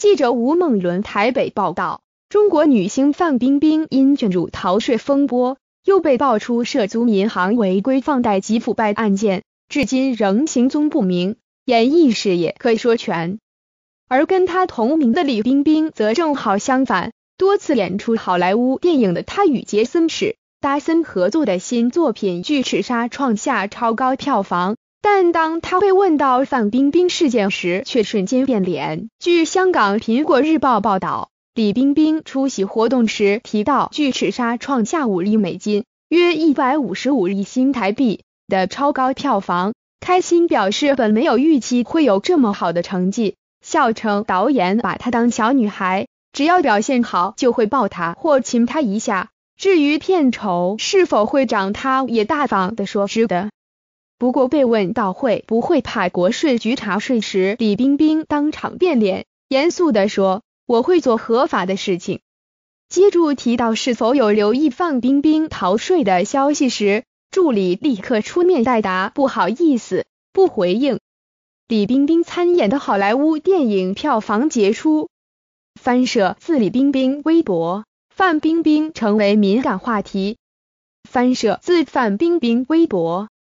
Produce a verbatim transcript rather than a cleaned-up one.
记者吴梦伦台北报道，中国女星范冰冰因卷入逃税风波，又被爆出涉足银行违规放贷及腐败案件，至今仍行踪不明，演艺事业可说全。而跟她同名的李冰冰则正好相反，多次演出好莱坞电影的她与杰森·史达森合作的新作品《巨齿鲨》创下超高票房。但当他被问到范冰冰事件时，却瞬间变脸。据香港苹果日报报道，李冰冰出席活动时提到，巨齿鲨创下五亿美金，约一百五十五亿新台币的超高票房，开心表示本没有预期会有这么好的成绩，笑称导演把她当小女孩，只要表现好就会抱她或亲她一下，至于片酬是否会涨，她也大方地说值得。不过被问到会不会怕国税局查税时，李冰冰当场变脸，严肃地说，我会做合法的事情。接住提到是否有留意范冰冰逃税的消息时，助理立刻出面代答，不好意思，不回应。李冰冰参演的好莱坞电影票房杰出。翻摄自李冰冰微博，范冰冰成为敏感话题。翻摄自范冰冰微博。